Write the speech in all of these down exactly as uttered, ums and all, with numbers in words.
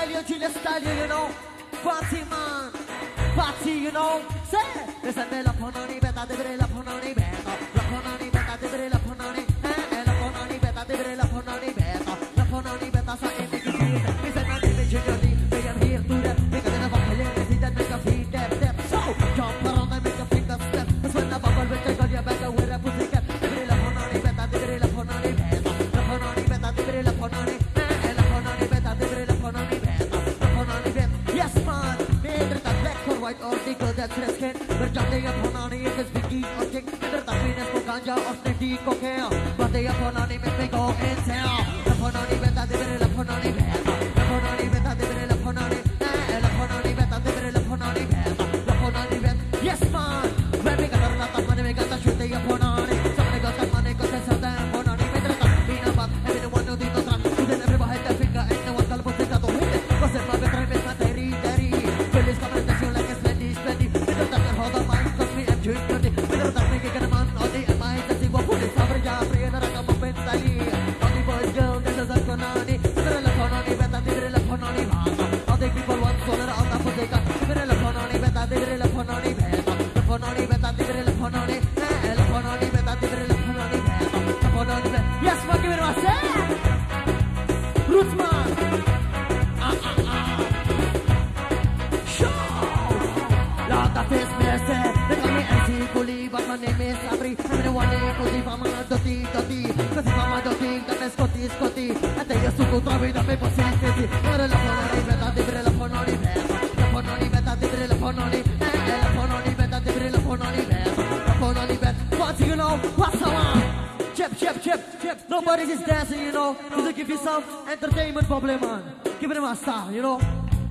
style, you chill style, you know. Party man, party, you know. Say, listen, me la ponani beta, de la ponani beta, la ponani beta, de la ponani, eh, la ponani beta, de la ponani beta, la ponani beta, so in the key. Listen, my name is Junior, I am here to that. Make a never play, see that make a feet step, step. So, jump around and make a finger step. That's when the bubble will take on your back, where I put the cat. De la ponani beta, de la ponani beta, la ponani beta, de la ponani, eh, la ponani beta, de la ponani beta, la ponani beta. Yes, man, made it a black or white or nickel that's red skin. We're jumping up on if it's biggie or chick. Either the penis for ganja or snitty cocaine. But they up on make me go insane. La ponani beta, de la ponani beta, la ponani beta, de la ponani, eh, la ponani beta, de la ponani beta, la ponani beta. Yes, man, when we got a lot of money, we got to shoot the ponani. Somebody got the money, got the southern ponani. We got the peanut butter, everyone knows the track. Then everybody had the finger and no one can put it out of it. Cause if my better is my terry, terry. Phyllis coming to you like a splendid, splendid. We don't have to hold the mind, cause we have chewed dirty. We don't have to make it a man, all the M I S, see what put it, Sabri, Jafri, and I come up in Sally. All the boys, girls, this is a Konani. We're a Konani, better, they're a Konani, all the people want solar out of the car. We're a Konani, better, they're a Konani, better. The Konani, better, they're a Konani, eh, the Konani, better, they're a Konani, better. The Konani, better. Yes, man, give it a say. Rootsman. Ah, ah, ah. Show. Lord, that is mercy. They call me M C Kuli, but my name is Sabri. I'm the one who goes if I'm a dirty, dirty. Cause if I'm a dirty, then I'm Scotty, Scotty. I tell you, Suku, Travi, the people say, Scotty. We're a Laponani, better, they're a Laponani, better. Laponani, better, they're a Laponani, eh, Laponani, better, they're a Laponani, better. Laponani, better. What you know? What's the one? Chip, chip, chip, chip. Nobody's just dancing, you know. To give you some entertainment problem, man. Give it a star, you know.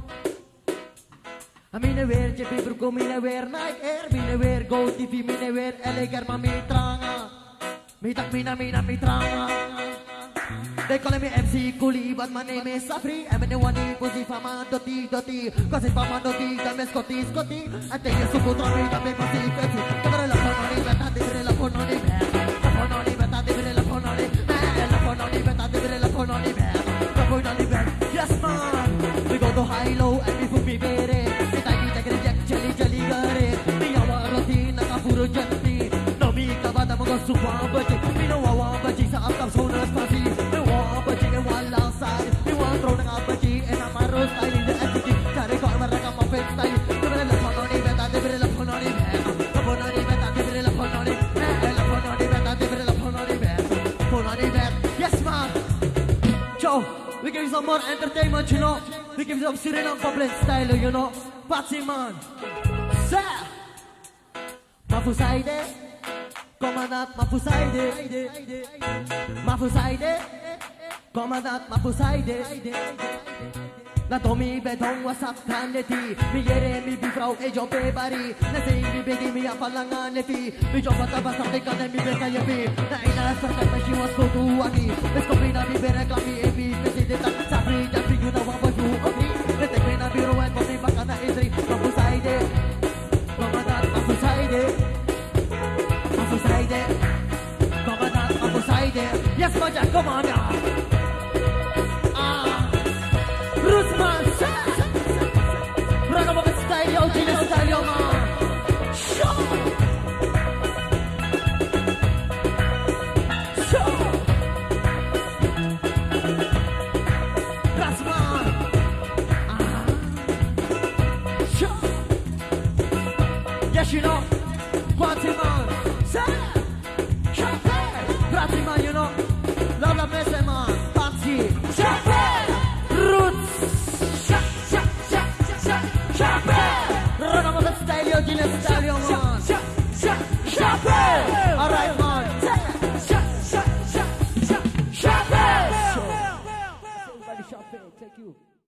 I mean, I wear Chippy Bruco, mean I wear Nike Air, mean I wear Gold T V, mean I wear Elegarma, me tranga. Me tak mina, mina, me tranga. They call me M C Kuli, but my name is Sabri. I'm the one who's if I'm a dotty, dotty. Cause if I'm a dotty, then I'm Scotty, Scotty. I tell you, Suku, Travi, the people say, Scotty. Come on, la ponani, better, they're la ponani, better. La ponani, better, they're la ponani, eh, la ponani, better, they're la ponani, better. La ponani, better. Yes, man. We go to high-low and we food be better. We take it, take it, jack, jelly, jelly, gare. We have a routine, like a puro janti. No, me, kabada, mga suwa, baji. We know wawa, baji, sa aptap, so na spasi. We wawa, baji, and wala side. We want throw na baji, and I'm a rose style in the attitude. Kare ko, I'm a raka, my face style. Come on, la ponani, better, they're la ponani, better. La ponani, better, they're la ponani, eh, la ponani, better, they're la ponani, better. Ponani, better. Yes, man. Ciao. We give you some more entertainment, you know. We give you some Suriname public style, you know. Patsy man. Sir. Mafusaide. Commandant Mafusaide. Mafusaide. Commandant Mafusaide. La Tommy Bedong was up Candy. Me yere mi bifrau e jo bebari. Na say mi begi mi apalangan neti. Mi jo bata bata te kan mi beka yepi. Na ina sarta pa she was go to wagi. Let's go na mi bere klami e bi pesi de ta sapri ja fi you know what you agree. Let te pena biro and body baka na idri. Mafusaide. Commandant Mafusaide. Mafusaide. Commandant Mafusaide. Yes, Maja, come on now. Rootsman, run over style, yo, Gina style, yo, man. Show, show. Rootsman, ah, show. Yes, you know, Quantiman, say, show, Rootsman, you know, love, love, listen.